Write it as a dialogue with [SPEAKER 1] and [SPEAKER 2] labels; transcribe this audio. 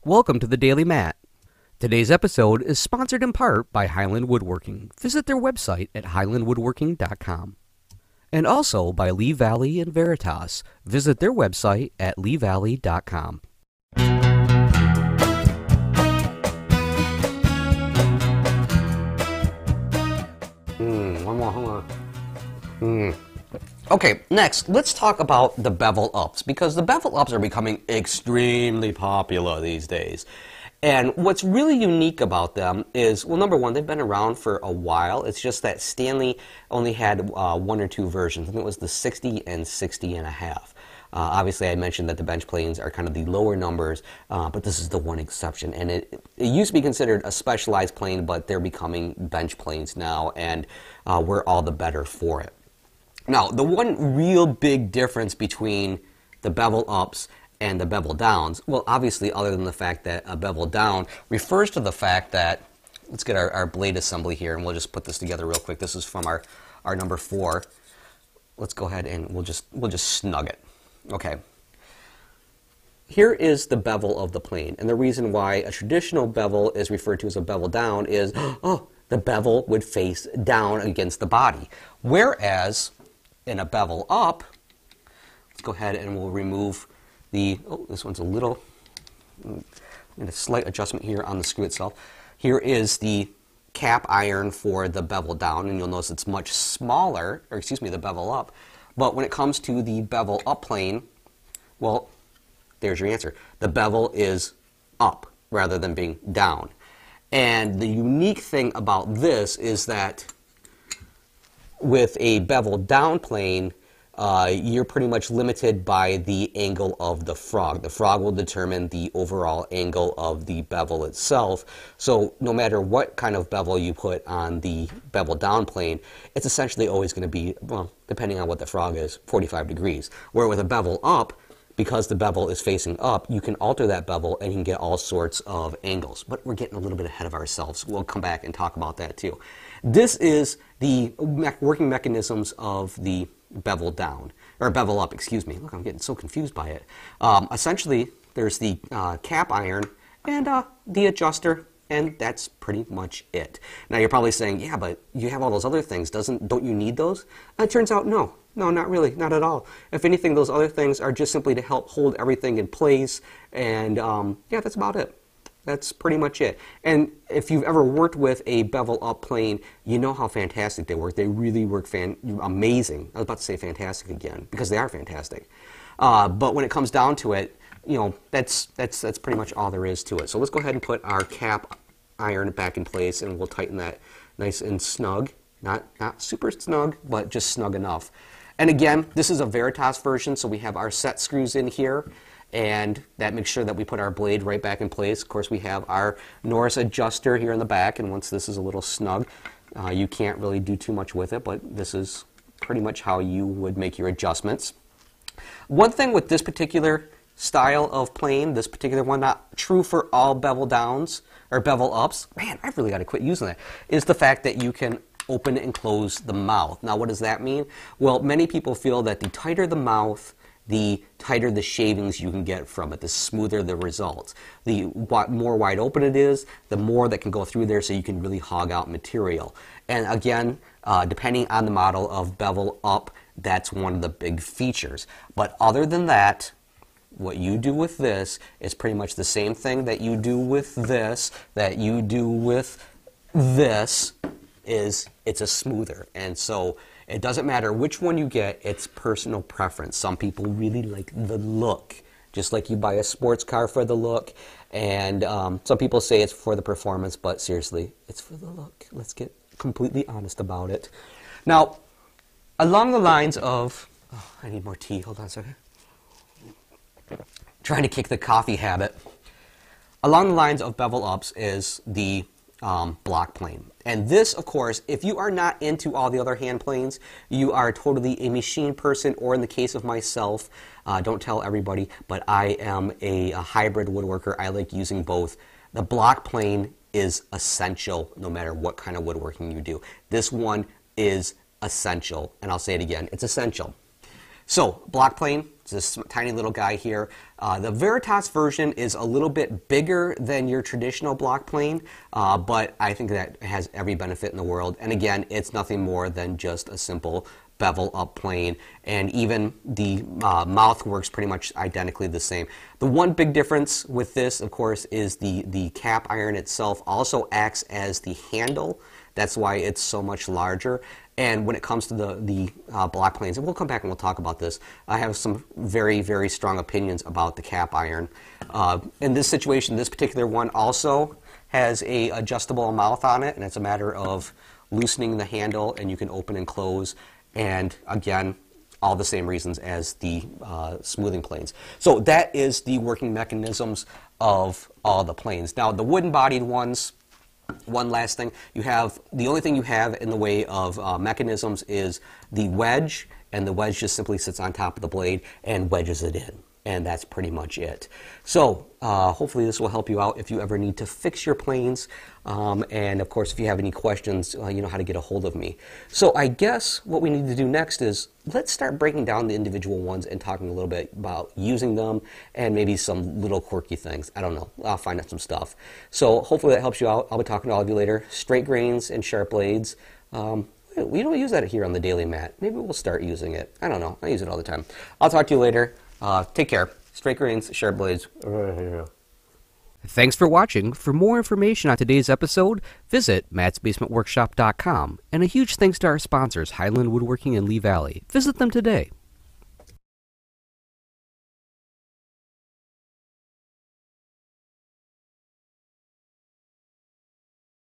[SPEAKER 1] Welcome to the Daily Mat. Today's episode is sponsored in part by Highland Woodworking. Visit their website at highlandwoodworking.com. And also by Lee Valley and Veritas. Visit their website at leevalley.com. One more, hold on. Okay, next, let's talk about the bevel ups, because the bevel ups are becoming extremely popular these days. And what's really unique about them is, well, number one, they've been around for a while. It's just that Stanley only had one or two versions. I think it was the 60 and 60 and a half. Obviously, I mentioned that the bench planes are kind of the lower numbers, but this is the one exception. And it used to be considered a specialized plane, but they're becoming bench planes now, and we're all the better for it. Now, the one real big difference between the bevel ups and the bevel downs, well, obviously, other than the fact that a bevel down refers to the fact that, let's get our blade assembly here, and we'll just put this together real quick. This is from our number 4. Let's go ahead and we'll just snug it. Okay. Here is the bevel of the plane, and the reason why a traditional bevel is referred to as a bevel down is, oh, the bevel would face down against the body, whereas in a bevel up, let's go ahead and we'll remove the, oh, this one's a little, a slight adjustment here on the screw itself. Here is the cap iron for the bevel down, and you'll notice it's much smaller, or excuse me, the bevel up. But when it comes to the bevel up plane, well, there's your answer. The bevel is up rather than being down. And the unique thing about this is that with a bevel down plane, you're pretty much limited by the angle of the frog. The frog will determine the overall angle of the bevel itself. So no matter what kind of bevel you put on the bevel down plane, it's essentially always going to be, well, depending on what the frog is, 45 degrees. Where with a bevel up, because the bevel is facing up, you can alter that bevel and you can get all sorts of angles. But we're getting a little bit ahead of ourselves. We'll come back and talk about that too. This is the working mechanisms of the bevel down, or bevel up, excuse me. Look, I'm getting so confused by it. Essentially, there's the cap iron and the adjuster, and that's pretty much it. Now you're probably saying, yeah, but you have all those other things. Don't you need those? It turns out, no, not really, not at all. If anything, those other things are just simply to help hold everything in place, and yeah, that's about it. That's pretty much it. And if you've ever worked with a bevel up plane, you know how fantastic they work. They really work amazing. I was about to say fantastic again, because they are fantastic. But when it comes down to it, you know, that's pretty much all there is to it. So let's go ahead and put our cap iron back in place, and we'll tighten that nice and snug. Not super snug, but just snug enough. And again, this is a Veritas version, so we have our set screws in here, and that makes sure that we put our blade right back in place. Of course, we have our Norris adjuster here in the back, and once this is a little snug, you can't really do too much with it, but this is pretty much how you would make your adjustments. One thing with this particular style of plane, this particular one, not true for all bevel downs or bevel ups, man, I've really got to quit using that, is the fact that you can open and close the mouth. Now, what does that mean? Well, many people feel that the tighter the mouth, the tighter the shavings you can get from it, the smoother the results. The more wide open it is, the more that can go through there, so you can really hog out material. And again, depending on the model of bevel up, that's one of the big features. But other than that, what you do with this is pretty much the same thing that you do with this, that you do with this, is it's a smoother. And so it doesn't matter which one you get, it's personal preference. Some people really like the look, just like you buy a sports car for the look, and some people say it's for the performance, but seriously, it's for the look. Let's get completely honest about it. Now, along the lines of, oh, I need more tea, hold on a second. Trying to kick the coffee habit. Along the lines of bevel ups is the block plane. And this, of course, if you are not into all the other hand planes, you are totally a machine person, or in the case of myself, don't tell everybody, but I am a hybrid woodworker. I like using both. The block plane is essential no matter what kind of woodworking you do. This one is essential, and I'll say it again, it's essential. So, block plane, It's this tiny little guy here. The Veritas version is a little bit bigger than your traditional block plane, but I think that has every benefit in the world. And again, it's nothing more than just a simple bevel up plane, and even the mouth works pretty much identically the same. The one big difference with this, of course, is the cap iron itself also acts as the handle. That's why it's so much larger. And when it comes to the block planes, and we'll come back and we'll talk about this, I have some very, very strong opinions about the cap iron. In this situation, this particular one also has a adjustable mouth on it, and it's a matter of loosening the handle, and you can open and close. And again, all the same reasons as the smoothing planes. So that is the working mechanisms of all the planes. Now the wooden bodied ones, one last thing, the only thing you have in the way of mechanisms is the wedge, and the wedge just simply sits on top of the blade and wedges it in. And that's pretty much it. So hopefully this will help you out if you ever need to fix your planes. And of course, if you have any questions, you know how to get a hold of me. So I guess what we need to do next is let's start breaking down the individual ones and talking a little bit about using them and maybe some little quirky things. I don't know. I'll find out some stuff. So hopefully that helps you out. I'll be talking to all of you later. Straight grains and sharp blades. We don't use that here on the Daily Mat. Maybe we'll start using it. I don't know. I use it all the time. I'll talk to you later. Take care. Straight grains, sharp blades. Thanks for watching. For more information on today's episode, visit mattsbasementworkshop.com. And a huge thanks to our sponsors, Highland Woodworking and Lee Valley. Visit them today.